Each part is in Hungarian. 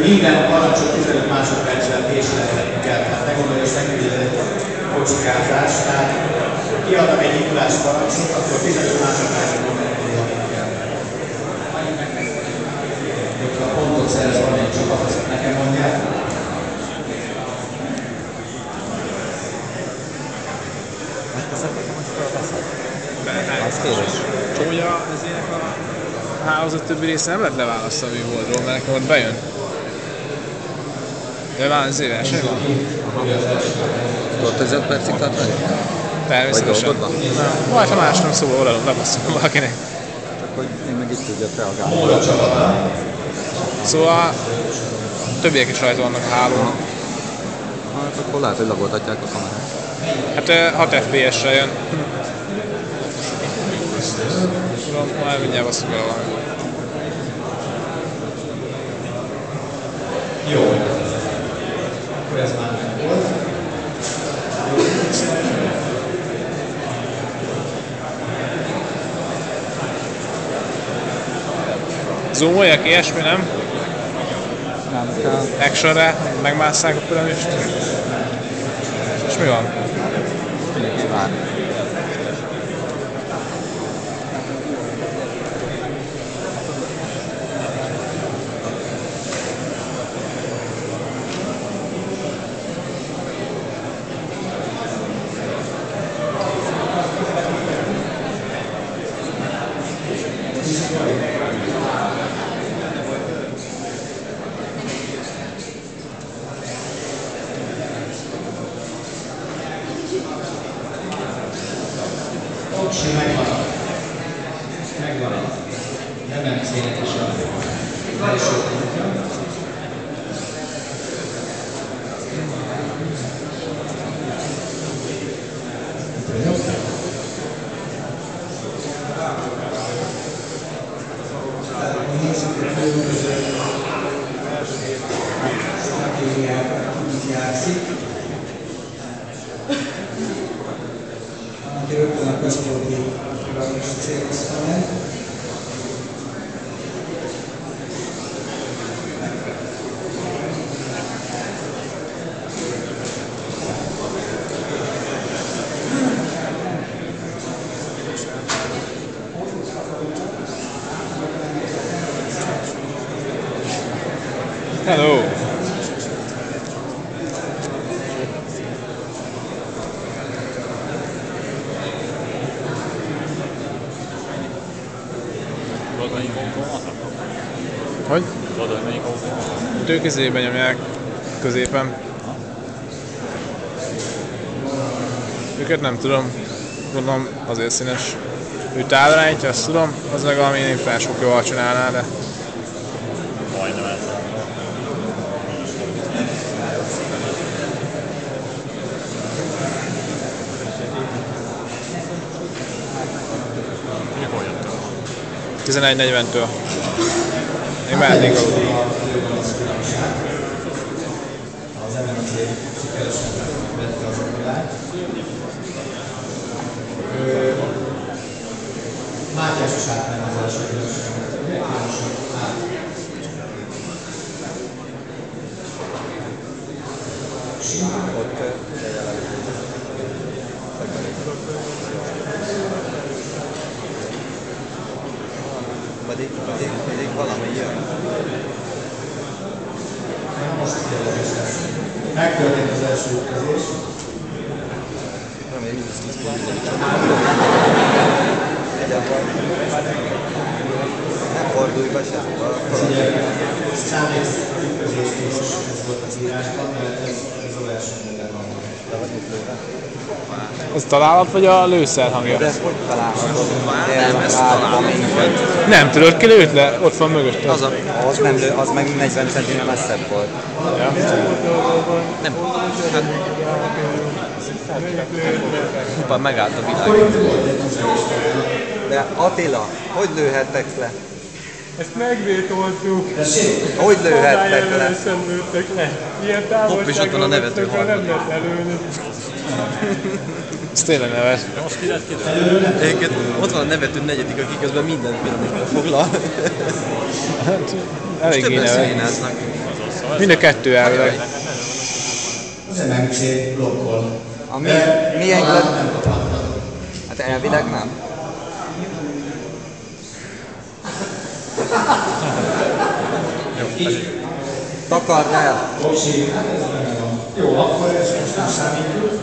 minden parancsot 15 másodperccel késlekedni kell. Tehát ne gondolj, hogy megnézed kocsikázás. Tehát kiadnak egy indulás parancsot, akkor 15 másodperccel gondolni kell. Hogyha a pontot szerez valamilyen csapat, azt nekem mondják. Az kéres. Csója ezének a hálózat többi része nem lehet leválasztani a webholdról, mert nekem ott bejön. De már az verseny van? Tudod, hogy 5 percig tart meg? Természetesen. Vagy ha más nem szól, oldalon lebasszom valakinek. Csak hogy én meg itt tudjak reagálni. Szóval többiek is rajta vannak a hálón. Hát akkor lehet, hogy lagoltatják a kamerát. Hát 6 FPS-re jön. Tudom, majd mindjárt basszunk el valami. Jó. Akkor ez már meg volt. Zoomoljak, ilyesmi, nem? Nem kell. Actionre megmásszák a piramist. És mi van? Mindenki vár. Oksi megvan. Megvan. Nem szének is a első pontja. Rögtön a központi piramis célhoz van. Hello! Hogy? Ők középen nyomják, középen. Őket nem tudom, gondolom azért színes. Ő távirányítja, azt tudom, az meg valami én felsókjóval csinálná, de... Majdnem ez. Mikor jöttél? 11:40-től. Még mehetnénk aludni. Az MNC sikeresen vette az akadályt. Mátyás is átment az első közösséget. Ugye? Jánosan át. Pedig valami jön. Most kérdés lesz. Megtörtént az első ütközés. Nem, én is 10 pont. Nem fordulj be se. Ez ugye számész ütközés típus, ez volt az írásban, mert ez az első minden van. Az találat vagy a lőszer hangja? De ezt hogy találhatod? Nem, ezt találom. Nem tudod, ki lőtt le? Ott van mögötted. Az nem lő, az meg 40 cm messzebb volt. Ja. Nem. Hoppá, megállt a világ. De Attila, hogy lőhettek le? Ezt megvétoltuk. Hogy lőhettek le? Sem lőttek le. Ilyen Hopp, és ott van a nevető távolságról nem harmadik. lehet előni. Ez tényleg neves. Most ki lett kiderül? Egyébként ott van a nevető negyedik, aki közben minden piramidra foglal. Hát, eléggé Többen neves. szénáznak. Mind a kettő elvileg. Az MMC blokkol. A De milyen talán nem kaphatnak. Hát elvileg nem. Takard el! Boksi, hát ez megvan. Jó, akkor ezt most nem számítjuk.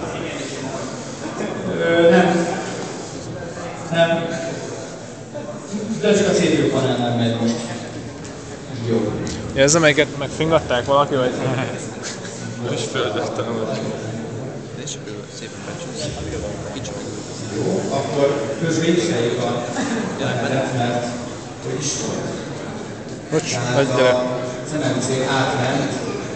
Nem. Nem. De csak a CPU-panelnál megy most. Jó. Ez amelyiket megfingatták valaki, vagy? És földettem úgy. És ő szépen becsúszik. Kicsi meg. Jó, akkor közben ismerjük a menetet, mert hogy is volt. Bocs, Tehát gyere. a MMC átment.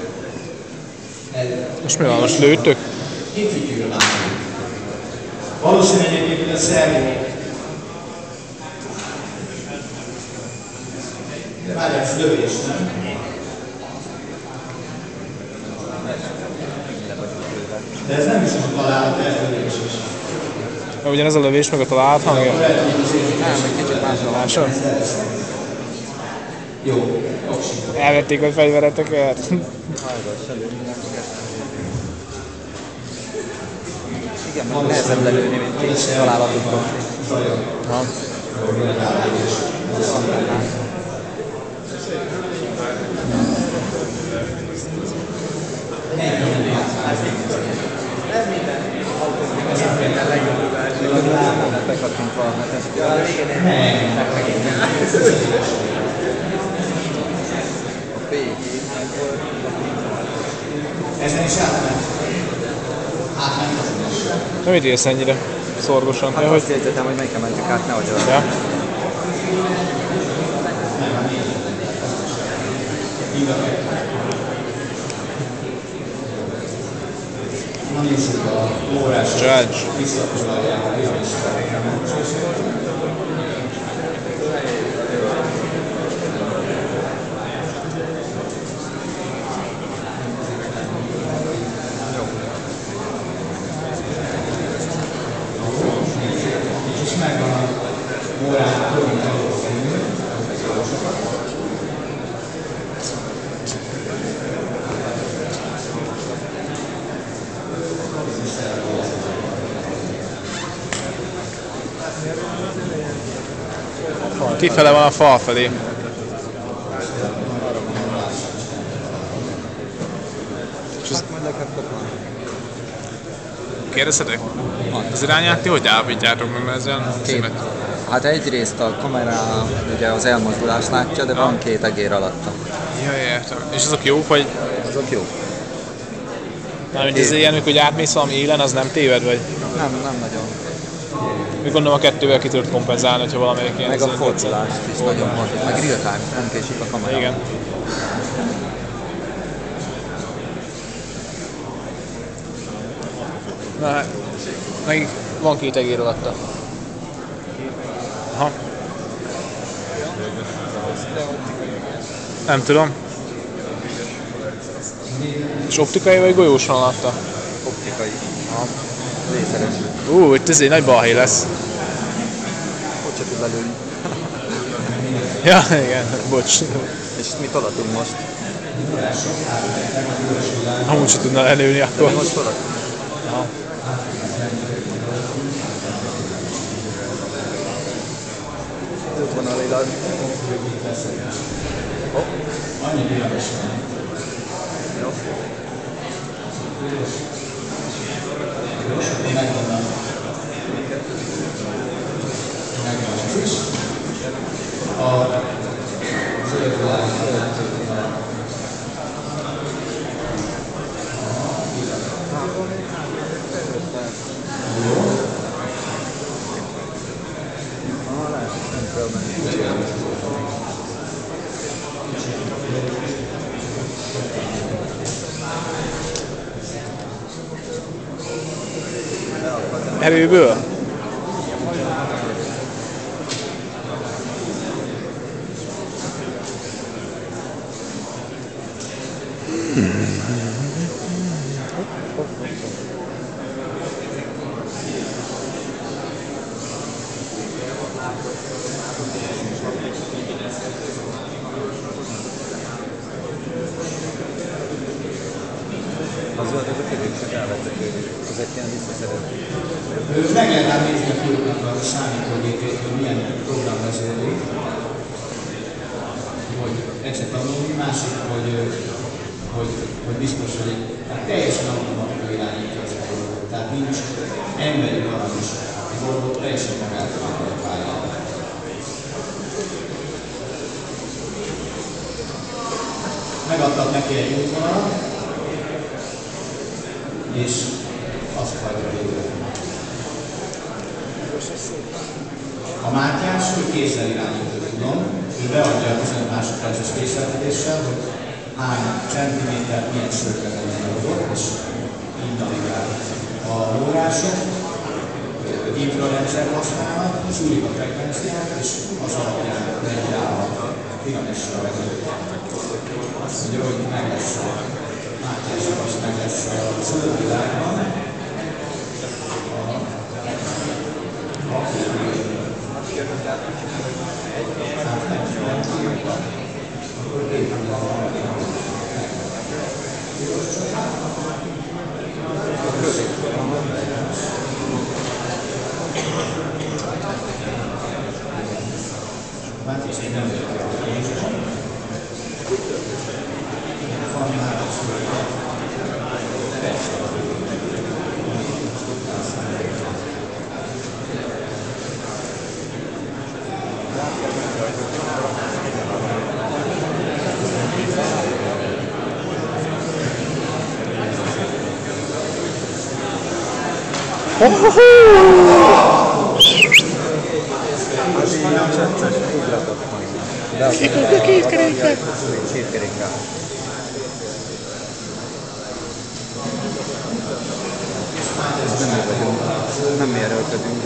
Most mi van? Most lőttök? Itt fütyül látunk. Valószínűleg egyébként a szervó. De várjál, ez lövés, nem? De ez nem is a találat, ez lövés is. Ugyanez a lövés, meg a találat hangja? Lehet, hogy az én Nem, egy kicsit más a Máson? jó, oksi. Elvették a fegyvereteket? Igen, mert nehezebb lelőni, mint két találatot kapni. Ha. Bekattintva a hetest. A PG. Ezen is átment. Átment azon is. Nem mit élsz ennyire szorgosan? Hát Ja, azt hogy... jegyzetem, hogy melyiken mentük át, nehogy a... Ja. Na nézzük a órás. Judge. Visszafoglalják a bizonyos feleket. És megvan a órán körülbelül Kifele van a fal felé. És az... Kérdezhetek? Az irányát ti hogy állapítjátok meg, mert ez olyan Két. Hát egyrészt a kamera ugye az elmozdulást látja, de van két egér alatta. Ja, értem. És azok jók, vagy... Azok jó. Mármint ez ilyen, hogy átmész valami élen, az nem téved, vagy... Nem nagyon. Még gondolom a kettővel ki tudod kompenzálni, hogyha valamelyik ilyen... Meg a fordulást is nagyon mondjuk. Meg real time, nem késik a kamera. Igen. Na hát, meg van két egér alatta. Aha. Nem tudom. És optikai vagy golyós van alatta? Optikai. Lészeres. Itt ez egy nagy balhé lesz. Hogy se tud lelőni. Ja, igen, bocs. És mit adatunk most? Amúgy se tudna lelőni akkor. Most adatunk. Útvonalilag. annyi piros van. Jó. Piros, akkor megvan a... Megvan ez is. A zöld világ. Erőből? ezek ilyen visszaszerető. Meg lehet ám nézni a fiúknak a számítógépét, hogy milyen program vezérli, hogy egyszer tanulni, másik, hogy biztos, hogy teljesen automatika irányítja az dolgot. Tehát nincs emberi valami is. A dolgot teljesen magától akarja pályálni. Megadtak neki egy útvonalat, és azt hagyja végül. A Mátyás, ő kézzel irányítő, tudom, ő beadja a 15 másodperces készletetéssel, hogy hány centimétert milyen sörkezelni dolgot, és így navigál a lórások, infrarendszer használnak, szúrik a frekvenciát, és az alapján megy rá a piramissal vezető. Azt mondja, hogy meg lesz a Mátyásnak, azt meg lesz a szülővilágban. Két kerékkel. Két kerékkel. Nem mi vagyunk, nem mi erőlködünk.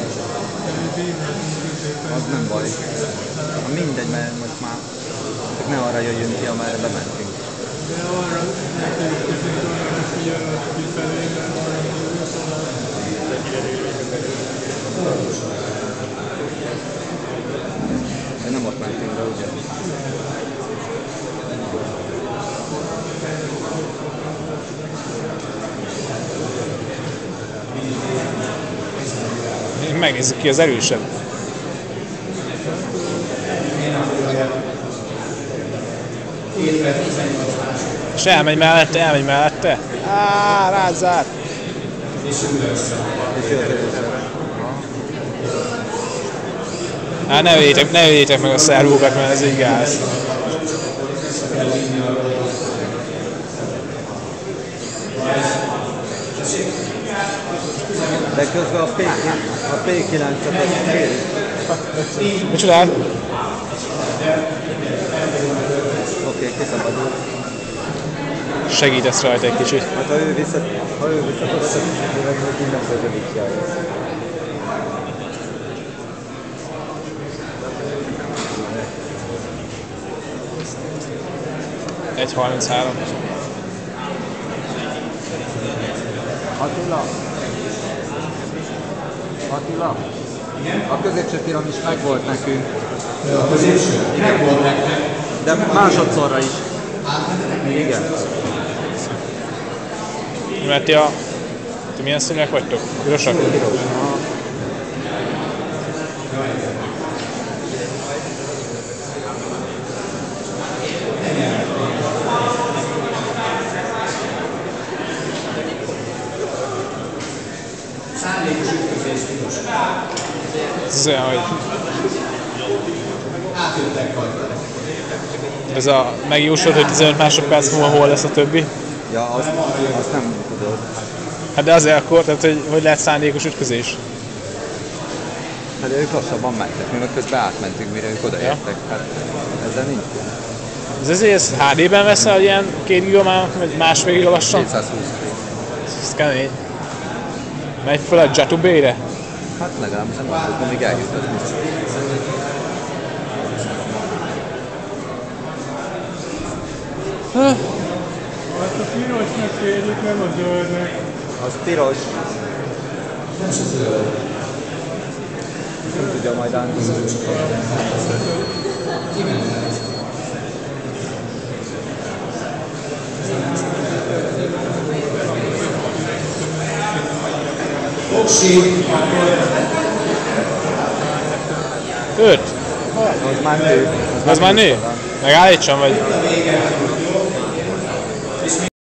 Az nem baj. Mindegy, mert most már csak ne arra jöjjünk ki, amerre bementünk. De arra nekünk figyelnek kifelé, mert arra de nem ott mentünk be, ugye? Megnézzük ki az erősebb. És elmegy mellette. Rázzát! Ne öljétek meg a szervókat, mert ez így gáz. De közben a P9-et azt kérik. Mit csinál? Oké, kiszabadul. Segítesz rajta egy kicsit. Hát ha ő visszatod, akkor minden közövikjája. Egy 33. Attila? A középső piramis megvolt nekünk. A középső? Megvolt nektek. De másodszorra is. Igen. Mert ti milyen színűek vagytok? Pirosak? Piros. Szándékos ütközés tilos. Ez olyan, hogy Átjöttek rajta. ez a megjósolt, hogy 15 másodperc múlva hol lesz a többi. Ja, azt nem tudod. Hát de azért akkor, tehát hogy lehet szándékos ütközés? Hát ők lassabban mentek, mi meg közben átmentünk, mire ők odaértek. Hát ezzel nincs. Ez ezért HD-ben veszel ilyen 2 giga, vagy másfél giga lassan? 220. Ez kemény. Megy fel a Jatu B-re? Hát legalábbis nem mondtuk, amíg eljutott. azt a pirosnak kérjük, nem a zöldnek. Az piros. Nem tudja majd állni. fogség, akkor 5. Az már nő. Az már nő? Megállítsam, vagy? a vége.